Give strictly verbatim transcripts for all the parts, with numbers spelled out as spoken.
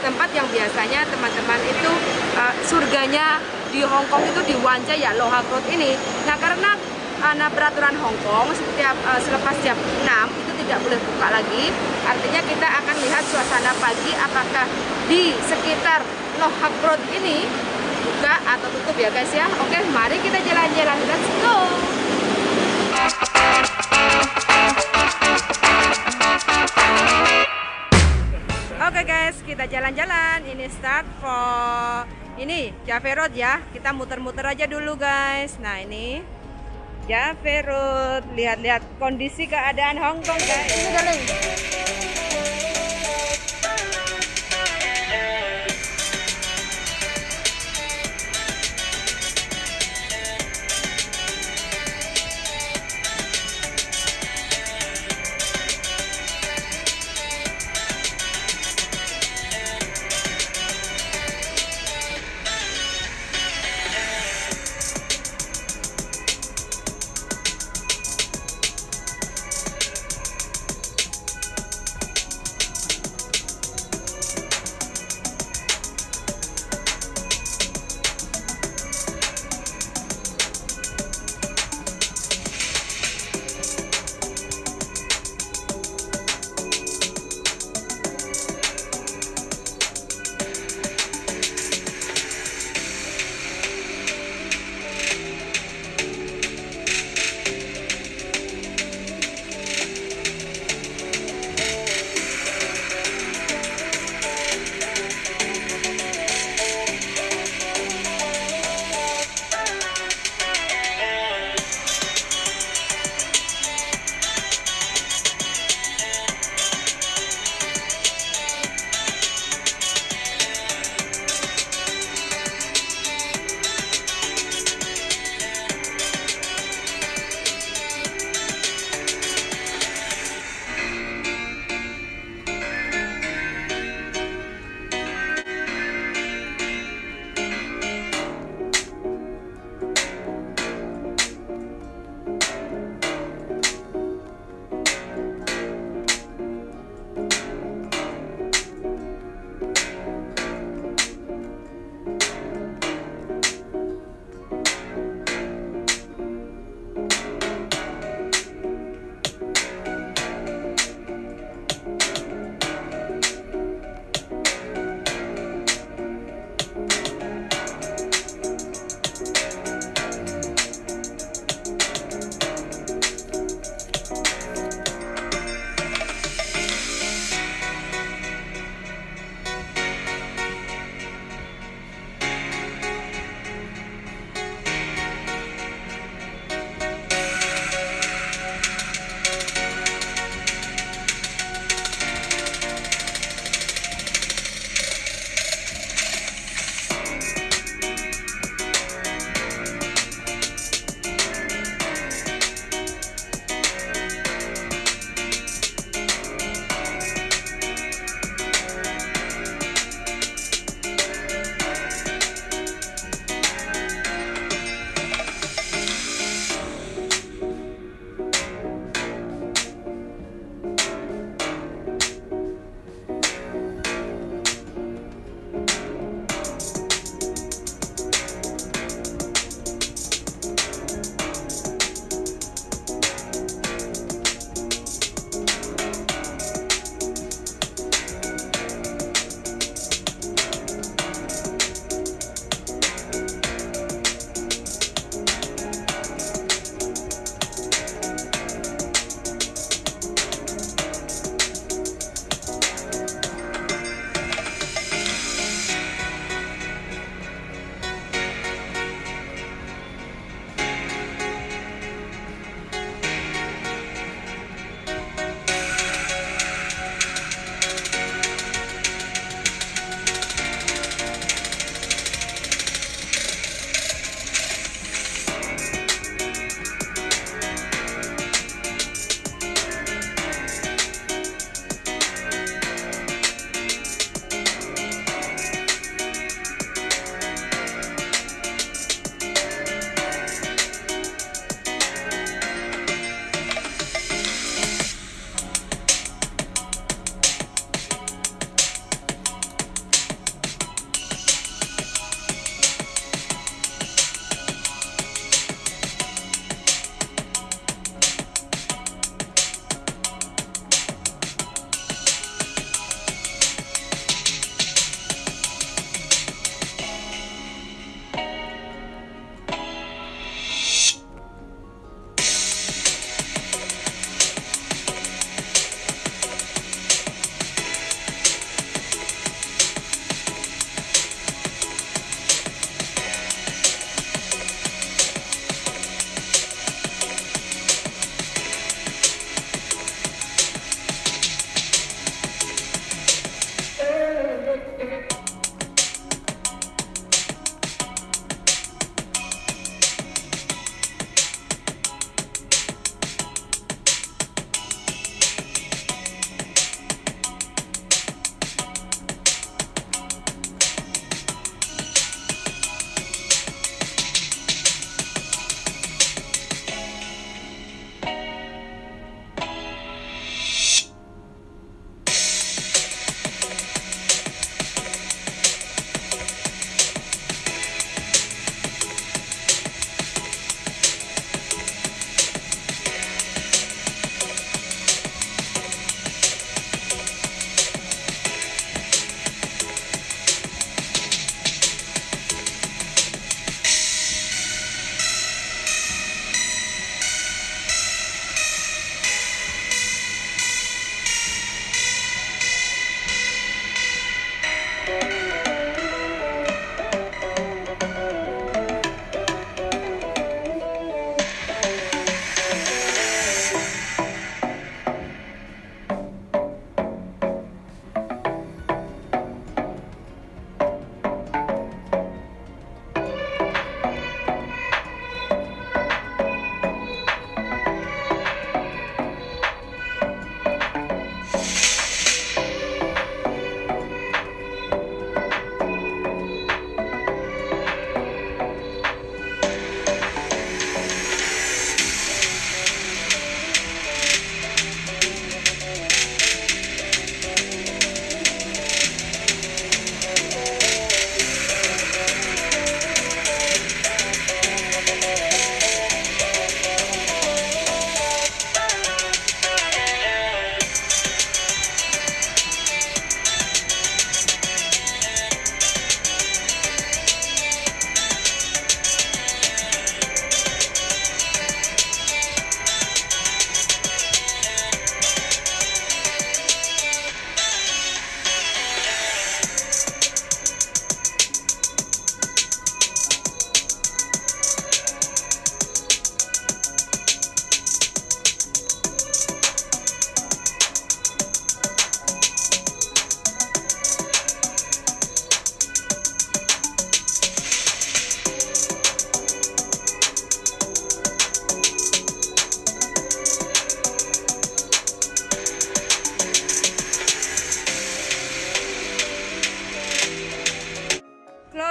tempat yang biasanya teman-teman itu uh, surganya di Hong Kong itu di Wan Chai ya, Lo Hak Road ini. Nah karena karena peraturan Hong Kong setiap uh, selepas jam enam itu tidak boleh buka lagi. Artinya kita akan lihat suasana pagi apakah di sekitar Lo Hak Road ini buka atau tutup ya guys ya. Oke, mari kita jalan-jalan, let's go. Oke guys, kita jalan-jalan. Ini start for ini Java Road ya. Kita muter-muter aja dulu guys. Nah ini Java Road. Lihat-lihat kondisi keadaan Hong Kong guys. Ini darling.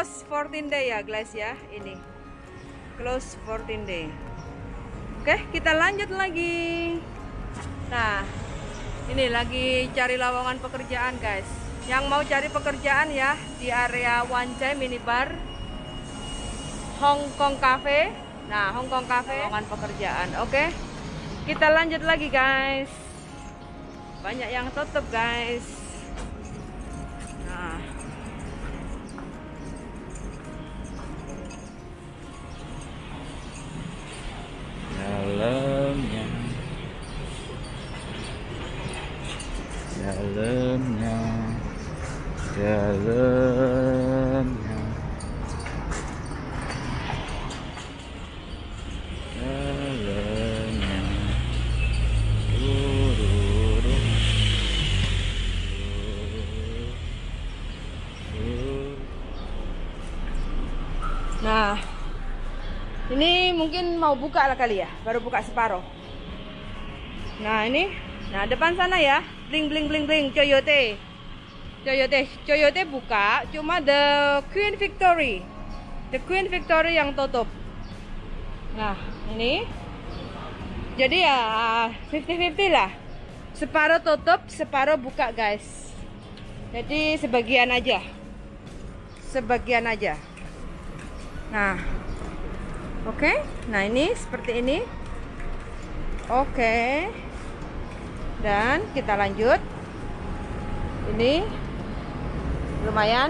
close fourteen day ya guys ya, ini close fourteen day. Oke, kita lanjut lagi. Nah, ini lagi cari lowongan pekerjaan guys. Yang mau cari pekerjaan ya di area Wan Chai Minibar Hong Kong Cafe. Nah, Hong Kong Cafe lowongan pekerjaan. Oke, kita lanjut lagi guys. Banyak yang tutup guys. Nah, dalamnya dalamnya dalamnya dalamnya tururu. Nah, ini mungkin mau buka lah kali ya, baru buka separuh. Nah ini, nah depan sana ya, bling bling bling bling, Coyote, Coyote, Coyote buka, cuma The Queen Victory, The Queen Victory yang tutup. Nah ini, jadi ya fifty fifty lah, separuh tutup, separuh buka guys. Jadi sebagian aja, sebagian aja. Nah, oke, okay. Nah ini seperti ini. Oke, okay. Dan kita lanjut. Ini lumayan.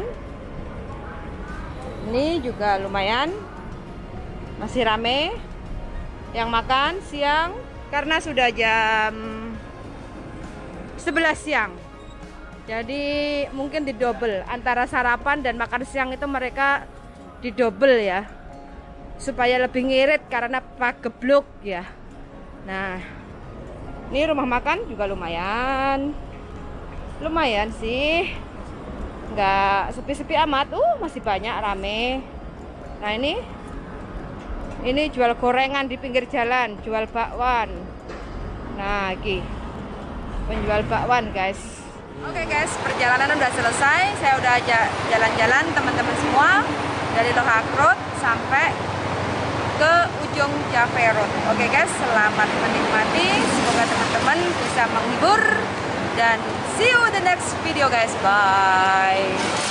Ini juga lumayan. Masih rame. Yang makan siang karena sudah jam sebelas siang. Jadi mungkin didouble antara sarapan dan makan siang itu mereka didouble ya, supaya lebih ngirit karena pagebluk ya. Nah, ini rumah makan juga lumayan, lumayan sih, nggak sepi-sepi amat. Uh, masih banyak rame. Nah ini, ini jual gorengan di pinggir jalan, jual bakwan. Nah, ini penjual bakwan guys. Oke okay guys, perjalanan udah selesai. Saya udah aja jalan-jalan teman-teman semua. Dari Loh Hak Road sampai ke ujung Cafe Road. Oke okay guys, selamat menikmati. Semoga teman-teman bisa menghibur. Dan see you the next video guys. Bye.